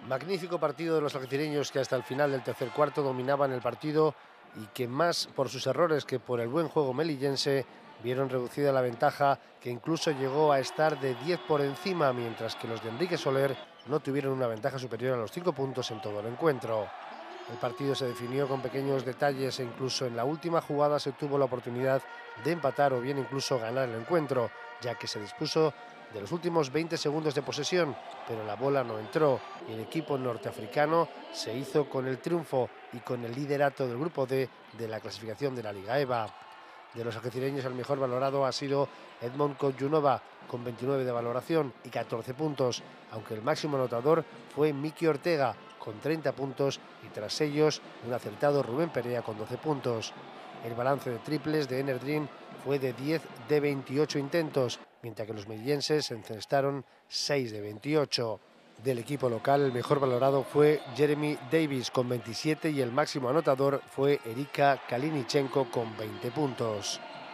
Magnífico partido de los algecireños que hasta el final del tercer cuarto dominaban el partido y que más por sus errores que por el buen juego melillense vieron reducida la ventaja, que incluso llegó a estar de 10 por encima, mientras que los de Enrique Soler no tuvieron una ventaja superior a los 5 puntos en todo el encuentro. El partido se definió con pequeños detalles e incluso en la última jugada se tuvo la oportunidad de empatar o bien incluso ganar el encuentro, ya que se dispuso de los últimos 20 segundos de posesión, pero la bola no entró y el equipo norteafricano se hizo con el triunfo y con el liderato del grupo D de la clasificación de la Liga EVA. De los algecireños, el mejor valorado ha sido Edmond Koyunova, con 29 de valoración y 14 puntos, aunque el máximo anotador fue Miki Ortega, con 30 puntos, y tras ellos un acertado Rubén Perea con 12 puntos. El balance de triples de Enerdrin fue de 10 de 28 intentos, mientras que los melillenses encestaron 6 de 28. Del equipo local, el mejor valorado fue Jeremy Davis con 27 y el máximo anotador fue Erika Kalinichenko con 20 puntos.